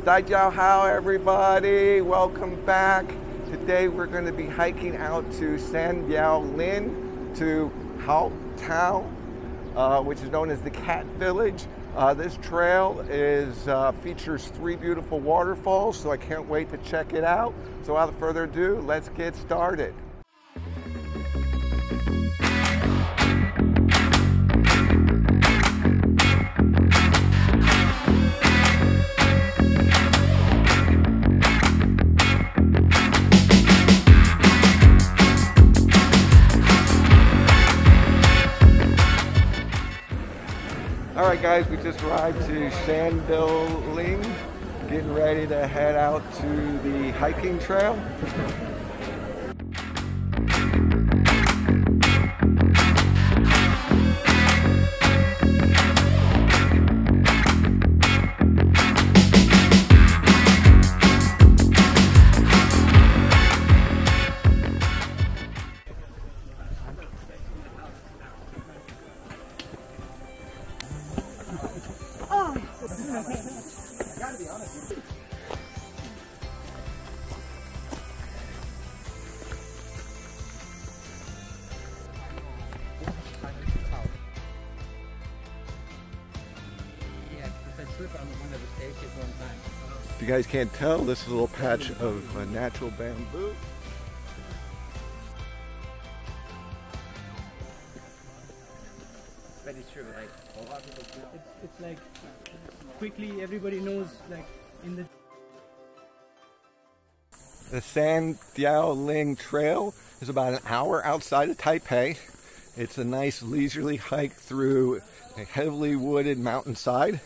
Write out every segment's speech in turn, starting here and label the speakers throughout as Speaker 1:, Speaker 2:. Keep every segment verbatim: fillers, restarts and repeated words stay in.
Speaker 1: Daijiao everybody, welcome back. Today we're going to be hiking out to Sandiaoling to Houtong, uh, which is known as the Cat Village. Uh, this trail is uh, features three beautiful waterfalls, so I can't wait to check it out. So without further ado, let's get started. Alright guys, we just arrived to Sandiaoling, getting ready to head out to the hiking trail. If you guys can't tell, this is a little patch of uh, natural bamboo.
Speaker 2: But it's true, like a lot of people do. It's, it's like quickly everybody knows, like in the
Speaker 1: The Sandiaoling Trail is about an hour outside of Taipei. It's a nice leisurely hike through a heavily wooded mountainside.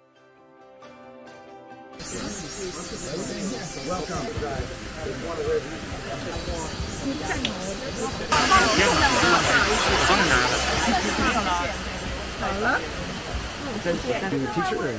Speaker 1: Welcome. Teacher?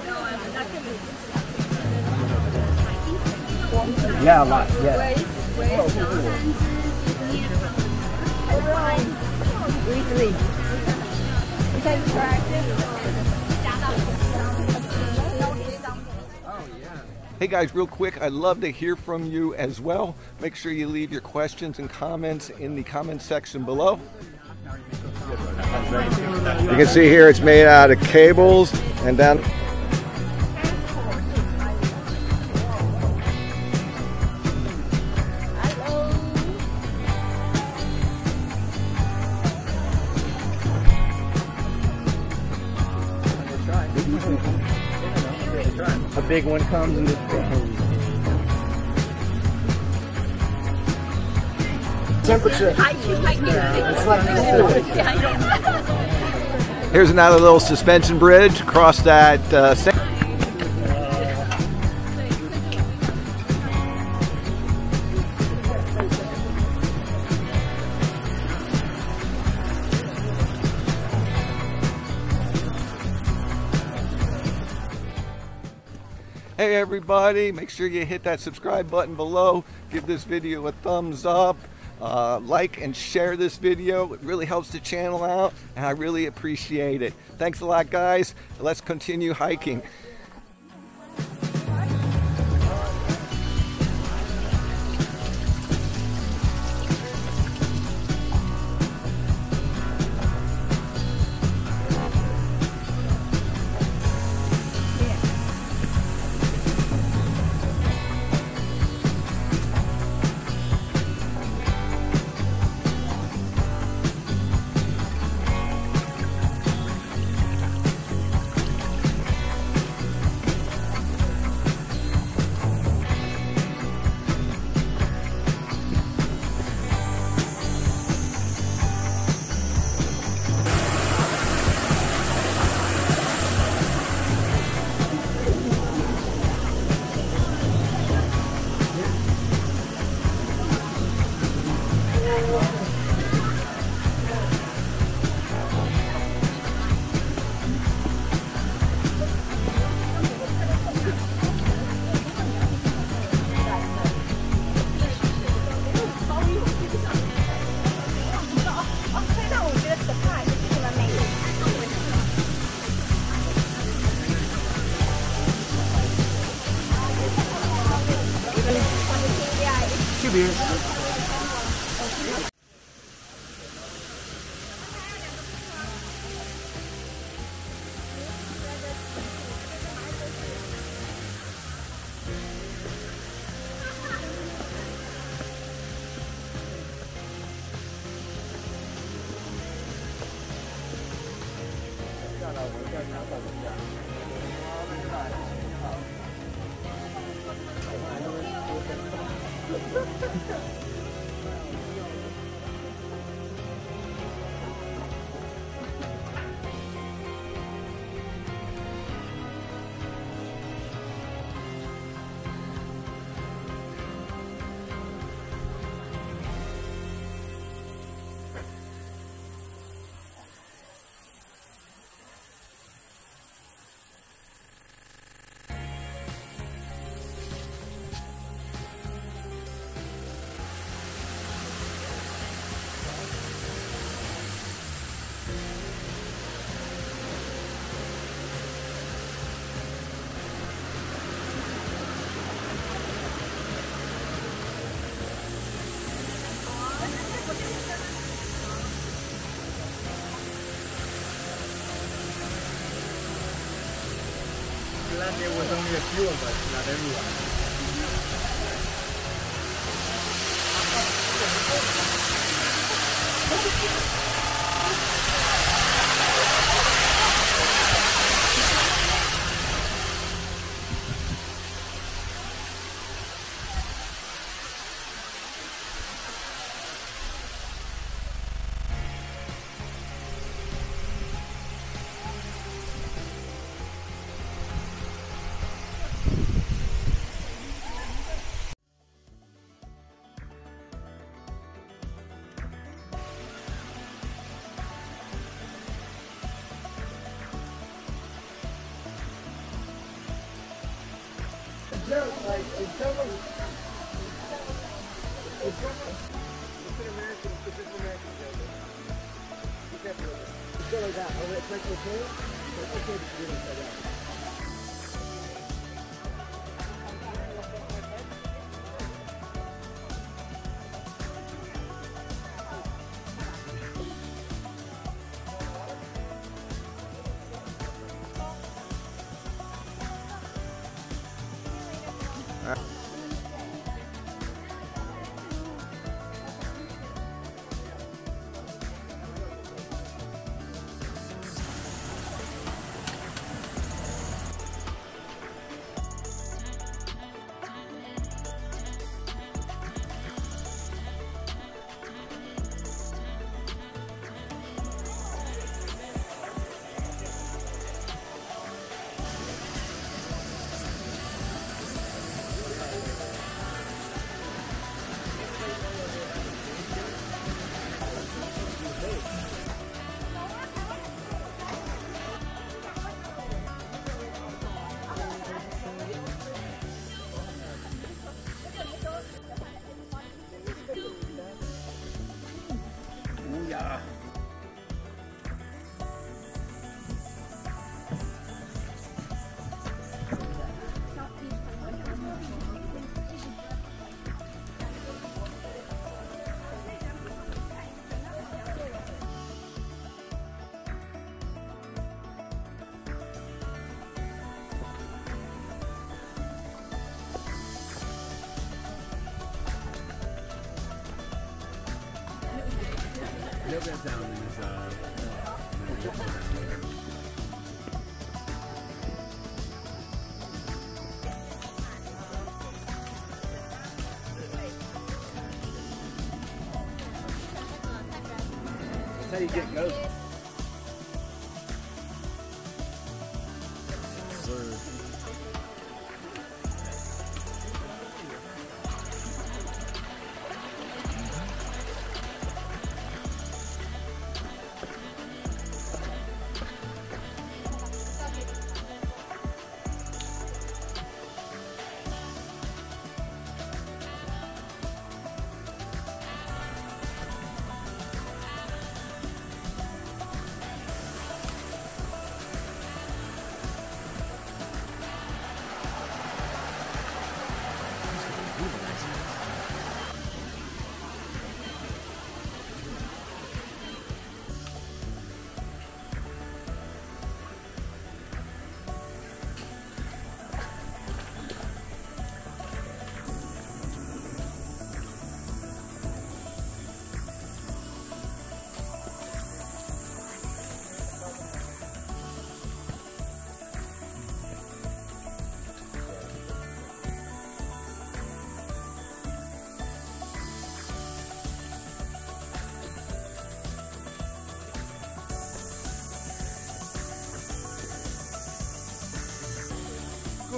Speaker 1: Yeah, a lot. Yeah.
Speaker 3: Easily. We can practice.
Speaker 1: Hey guys, real quick, I'd love to hear from you as well. Make sure you leave your questions and comments in the comment section below. You can see here it's made out of cables and down.
Speaker 2: a big one comes in this temperature.
Speaker 1: Here's another little suspension bridge across that uh, Hey everybody, make sure you hit that subscribe button below, give this video a thumbs up, uh, like and share this video. It really helps the channel out and I really appreciate it. Thanks a lot guys, let's continue hiking. 边。下来，我再查找一下。
Speaker 4: There was only a few of us, not everyone. Like, in some of in some of it's an American, it's an American building. You can't do it. It's go like that. Over at Central Trail, it's okay to do it like that. A little bit down is uh, that's how you get ghosts.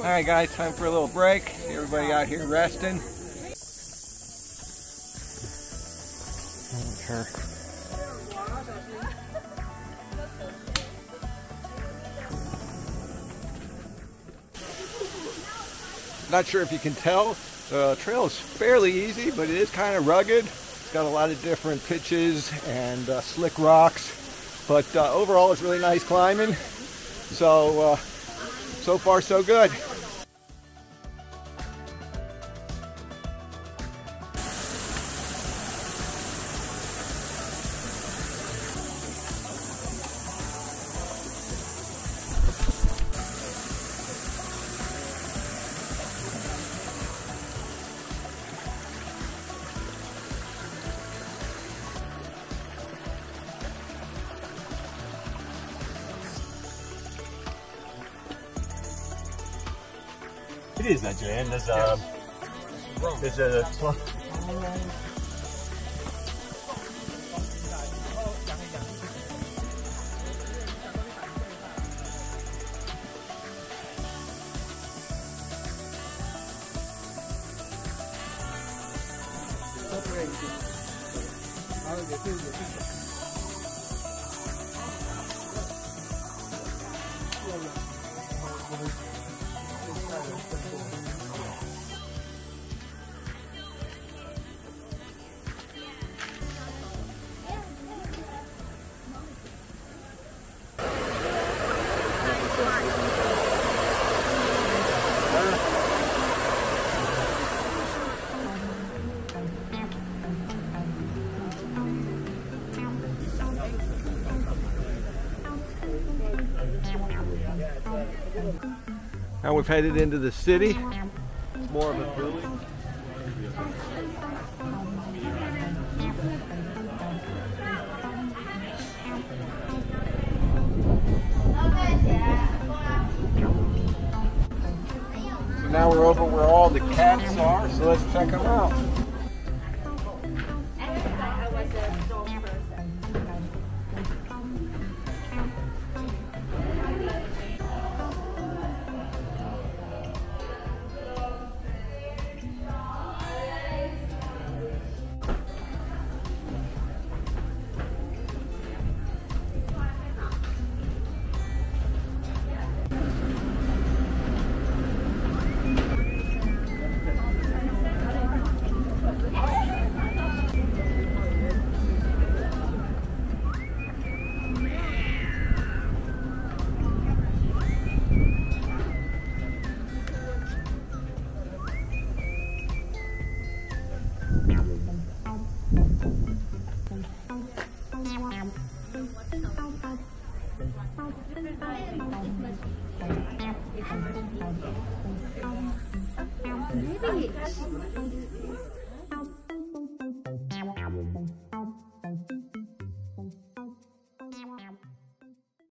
Speaker 1: right, guys, time for a little break. Everybody out here resting. Her. Not sure if you can tell, the trail is fairly easy, but it is kind of rugged. It's got a lot of different pitches and uh, slick rocks, but uh, overall it's really nice climbing. So, uh, so far so good.
Speaker 5: It is that, Jan. There's a, there's a,
Speaker 1: Now we've headed into the city. It's more of a village. So now we're over where all the cats are, so let's check them out.
Speaker 3: Maybe.